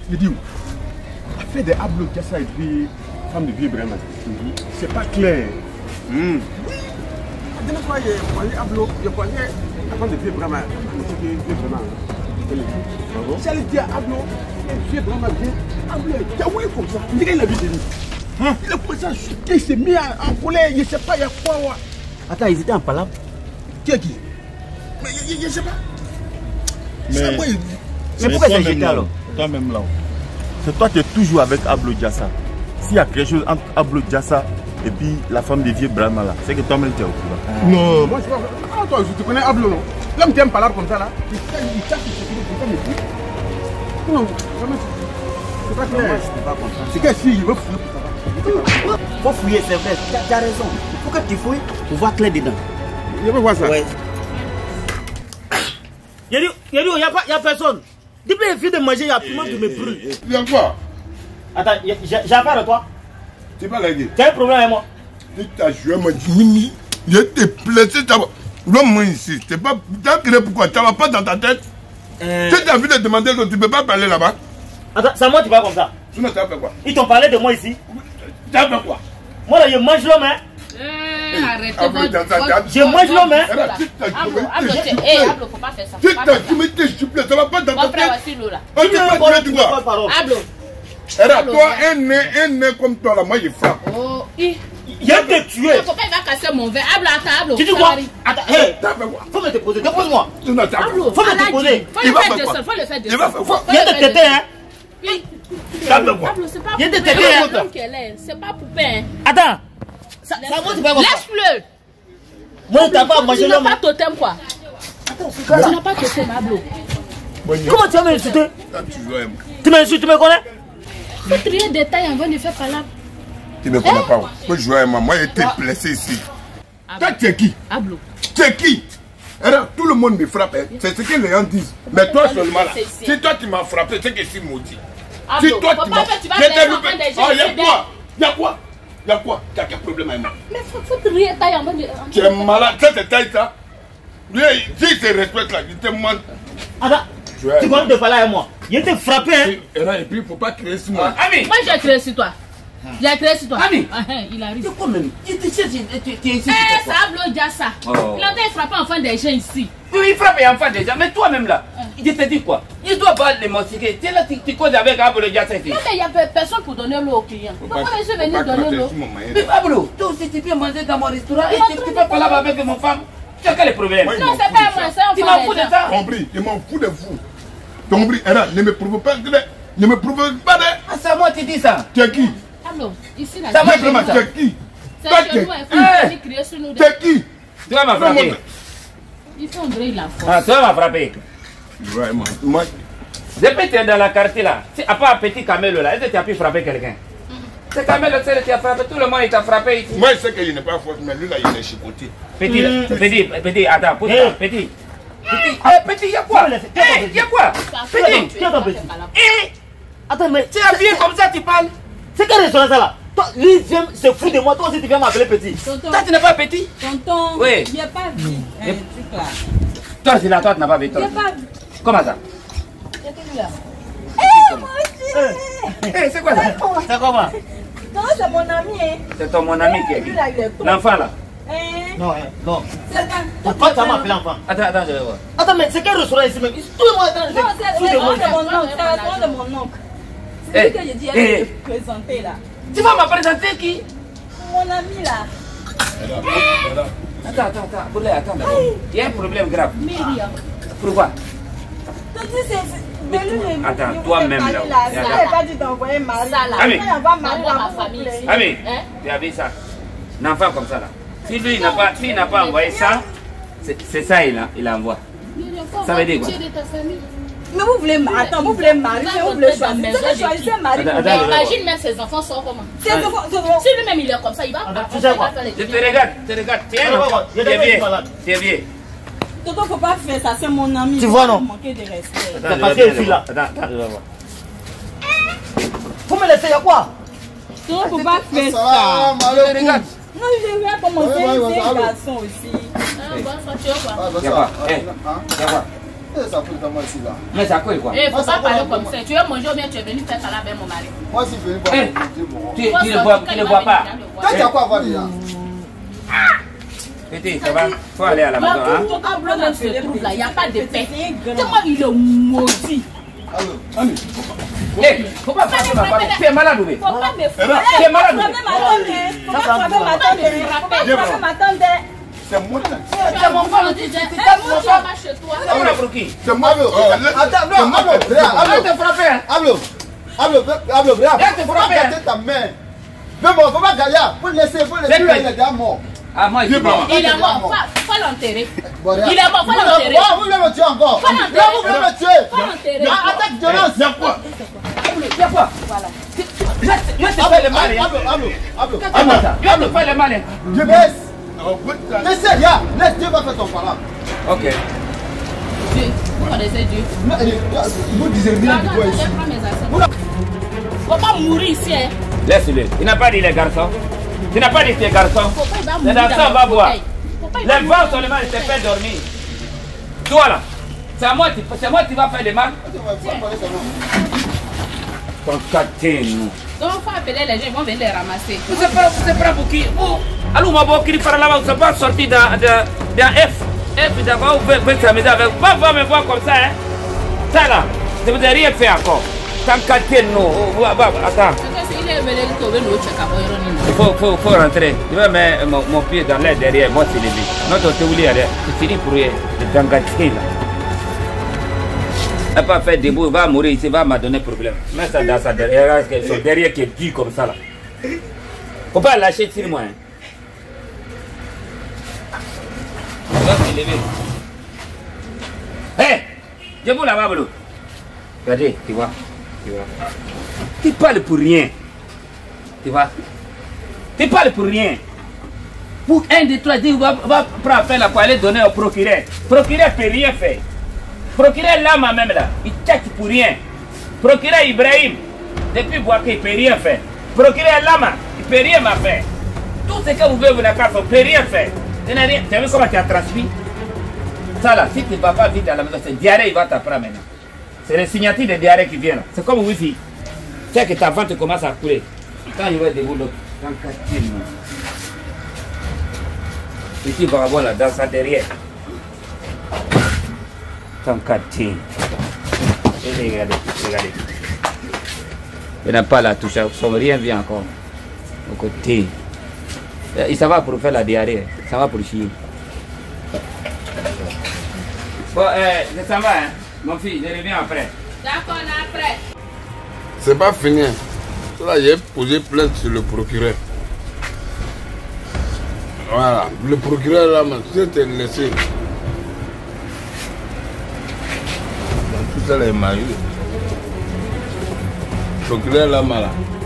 Il dit où? Affaire des Ablo Diassa et puis femme de vie vraiment. C'est pas clair. Oui. La dernière fois, je voyais Ablo, je voyais la femme de vie vraiment. J'allais dire Ablo, elle fait vraiment bien. Ablo est caoué comme ça. Il dirait la vie de lui. Il a commencé à chuter, il s'est mis en colère, je ne sais pas, il y a quoi. Attends, ils étaient en palabre. Qui est qui? Mais je ne sais pas. Mais pourquoi c'est jeté alors? Toi-même là. C'est toi qui es toujours avec Ablo Diassa. S'il y a quelque chose entre Ablo Diassa et puis la femme de vieux Brahma là, c'est que toi-même tu es au courant. Non, moi je sais pas. Ah, toi, je te connais Ablo, non? L'homme qui aime parler comme ça là, il cache ses secrets comme ça, mais tout. Non, c'est pas clair. C'est quelle fille, il veut fouiller pour ça. Faut fouiller, c'est vrai. Tu as raison. Il faut que tu fouilles pour voir clair dedans. Je veux voir ça. Ouais. Il n'y a personne. Depuis les filles de manger, il y a tout le monde qui me brûle. Il y a quoi? Attends, j'ai affaire à toi. Tu pas lagué. Tu as un problème avec moi? Tu t'as joué, m'a dit Mimi. Je t'ai blessé. L'homme ici. Tu as créé pourquoi? Tu n'as pas dans ta tête. Tu as envie de demander l'autre, tu ne peux pas parler là-bas. Attends, c'est à moi tu parles comme ça. Sinon, tu as fait quoi? Ils t'ont parlé de moi ici. Tu as fait quoi? Moi là, je mange l'homme, hein. Arrêtez. Je mange l'homme, hein. Ablo, faut pas faire ça. Tu t'as soumetté, s'il te plaît, ça va pas dans ta tête. Mon frère aussi, là. On ne peut pas tuer du doigt. Ablo. Toi, un nez comme toi là, moi je frappe. Oh, il y a te tuer. Pourquoi il va casser mon verre? Ablo, attends, Ablo. Tu dis quoi? Attends, hé. Faut me déposer, dépose-moi. Ablo, faut me déposer. Faut le faire descendre, faut le faire descendre. Il y a te téter, hein. Ablo, c'est pas Il y a te poupée. téter, hein. C'est pas poupée, hein. Attends. Ça moi tu parles comme ça. Laisse-le. Moi t'as pas mangé Tu n'as l'homme. pas totem, quoi. Tu n'as pas totem, Ablo. Comment tu vas m'insulter? Tu m'insultes, tu me connais? Faut trier des détails avant de faire palabre. Tu ne me connais pas. Faut jouer avec moi. Moi, j'ai été blessé ici. Toi, tu es qui? Ablo. Tu es qui? Tout le monde me frappe. C'est ce que les gens disent. Mais toi seulement là. Si toi tu m'as frappé, c'est que je suis maudit. Si toi tu m'as frappé, il y a quoi? Il y a quoi? Il y a quoi? Tu as quel problème avec moi? Mais faut trier des détails avant de... Tu es malade. Ça, c'est taille ça. Lui, si il te respecte là, il te demande. Attends. Tu vas te parler avec moi. Il te frappé, hein. Et puis, il ne faut pas créer sur moi. Ami. Moi, j'ai créé sur toi. J'ai créé sur toi. Ami. Il arrive. C'est quoi même? Tu es ici. C'est Ablo Diassa. Il a été frappé enfant des gens ici. Oui, il frappe les enfants déjà, mais toi-même là, il te dit quoi? Il doit pas les motiver. Tu es là, tu causes avec Ablo Diassa ici. Mais il n'y a personne pour donner l'eau au client. Pourquoi je suis venu donner l'eau? Mais Ablo, toi aussi tu peux manger dans mon restaurant et tu peux parler avec mon femme. Tu as quel est le problème? Non, c'est pas moi, c'est un Tu m'en fous de ça? Compris, je m'en fous de vous. Compris, ne me prouve pas, ne me prouve pas de... Ah, c'est à moi tu dis ça. Tu es qui? Ablo, ici là. Ça va, Tu es qui? C'est chez nous, il faut crier sur nous. Tu es qui? Tu vas m'attraper. Il faut André la force. Ah, tu vas m'attraper. Moi. Depuis que tu es dans la quartier là, à part petit Camelo là, est-ce que tu as pu frapper quelqu'un? C'est Camelo seul qui a frappé, tout le monde il t'a frappé ici. Moi je sais qu'il n'est pas fort, mais lui là il est chicoté. Petit, attends, pousse ça, petit. Petit, il y a quoi? Il y a quoi? Petit. Attends, mais Tu es habillé comme ça, tu parles? c'est quel restaurant ça là? Toi, lui, c'est fou de moi. Toi aussi, tu viens m'appeler petit. Toi, tu n'es pas petit? Tonton, Oui. il n'y a pas vu un truc là. Toi, c'est là, toi, tu n'as pas vu. Il n'y a pas vu. Comment ça? Il y a que là. C'est quoi ça? C'est comment? Non, c'est mon ami. Hein. C'est ton mon ami qui est Lui là, il est trop. l'enfant là. Hein? Non, non. C'est Pourquoi tu as m'appelé enfant? Attends, je vais voir. Attends, mais c'est quel restaurant ici même? Tout le monde est en train de Non, c'est le restaurant de mon oncle. C'est le restaurant de mon oncle. C'est lui que j'ai dit à te présenter là. Tu vas me présenter qui? Mon ami là. Attends, Boulé, attends d'abord. Il y a un problème grave. Myriam. Pourquoi? Tu dis c'est... Attends, toi-même là. Si elle n'a pas dit d'envoyer Marie. Ça là. Ami. Il va envoyer Marie D'abord là. ma famille ici. Ami, tu as vu ça? Un enfant comme ça là. Si lui il n'a pas envoyé ça, c'est ça il envoie. Ça veut dire quoi? De ta famille. Mais vous voulez... Attends, vous voulez Marie, vous voulez choisir. Vous choisissez Marie. Attends, Imagine même ses enfants sont comment. C'est bon. Si lui-même il est comme ça, il va tu sais quoi? Je te regarde. Tu es vieux. Tonton, faut pas faire ça, c'est mon ami. Tu vois, non? Manquer de respect. C'est parce que je suis là. Attends, je vais voir. Faut me laisser, il y a quoi? Tonton, faut pas faire ça. Regarde. Non, je viens commencer, c'est un garçon aussi. Bonsoir, tu vois quoi? Il y a quoi? Ça coule comment ici là? Mais ça coule quoi? Il faut pas parler comme ça. Tu veux manger ou bien tu es venu faire ça là avec mon mari? Moi, si je viens voir, tu ne vois pas. toi, tu as quoi à voir déjà? Petit, ça va? Faut aller à la maison, hein? Ton tableau même se trouve là, il n'y a pas de paix. Tellement il est maudit. Allô, Ami. Faut pas frapper ma femme. Tu es malade ou bien? Faut pas me frapper. Tu es malade ou bien? Faut pas frapper ma tante. Faut pas frapper ma tante. C'est moi. C'est mon frère, tu vas chez toi. On a pour qui? C'est moi. Attends, non, Arrête de frapper. Ablo, faut pas gâter ta main. Mais bon, faut pas gagner. Faut le laisser, il est déjà mort. Ah, moi, il est mort. Il est mort, faut l'enterrer. Il est mort, faut l'enterrer. Vous voulez me tuer encore? Faut l'enterrer. Vous voulez me tuer? Faut l'enterrer. Attaque violence. Il y a quoi? Il y a quoi? Voilà. Je te fais le mal. Ablo. Je te fais le mal. Je baisse. Laissez, laisse Dieu va faire ton parole. Ok. Dieu, vous connaissez Dieu. Vous disiez rien du tout ici. Faut pas mourir ici, hein. Laisse-le. Il n'a pas dit les garçons. Tu n'as pas dit tes garçons. Les garçons vont boire. Les vents seulement, ils te fait dormir. Toi là, c'est moi qui va faire le mal. Ton catine. Donc, il faut appeler les gens, ils vont venir les ramasser. Vous êtes prêts pour qui? Allô, ma bonne, qui par là-bas, vous n'êtes pas sorti d'un F. F d'abord, vous pouvez s'amuser avec. Pas me voir comme ça, hein. Ça là, je ne vous ai rien fait encore. Tant catine, non. Attends. Il faut rentrer. Je vais mettre mon pied dans l'air derrière. Moi, c'est levé. Notre théorie, c'est fini pour le tangaté là. Elle n'a pas fait debout, il va mourir ici, il va me donner problème. Mets ça dans sa derrière, son derrière qui est dur comme ça là. Faut pas lâcher sur moi. Hein. Il va se lever. Hé! Je vous là-bas, Boulou. Regardez, tu vois. Tu parles pour rien. Tu vois? Tu parles pour rien. Pour 1, 2, 3, 10, va prendre appel là pour aller donner au procureur. Procureur ne peut rien faire. Procureur Lama même là, il tchatche pour rien. Procureur Ibrahim, depuis Boaké, il ne peut rien faire. Procureur Lama, il ne peut rien faire. Tout ce que vous voulez, vous n'avez pas fait, il ne peut rien faire. Tu as vu comment tu as transmis? Ça là, si tu ne vas pas vite à la maison, c'est diarrhée, il va t'apprendre maintenant. C'est les signatures de diarrhée qui viennent. C'est comme Wi-Fi. Tu sais que ta ventre commence à couler. Quand il va debout, l'autre, ici, il va avoir là, dans sa derrière. Tant catine. Regardez. Il n'a pas la touche, son rien vient encore. Au côté. Et ça va pour faire la diarrhée, ça va pour chier. Bon, je s'en va, hein. Mon fils, je reviens après. D'accord, après. C'est pas fini. Là, j'ai posé plainte sur le procureur. Voilà, le procureur là, je t'ai laissé. Dans tout ça, les maillots. Le procureur là, là.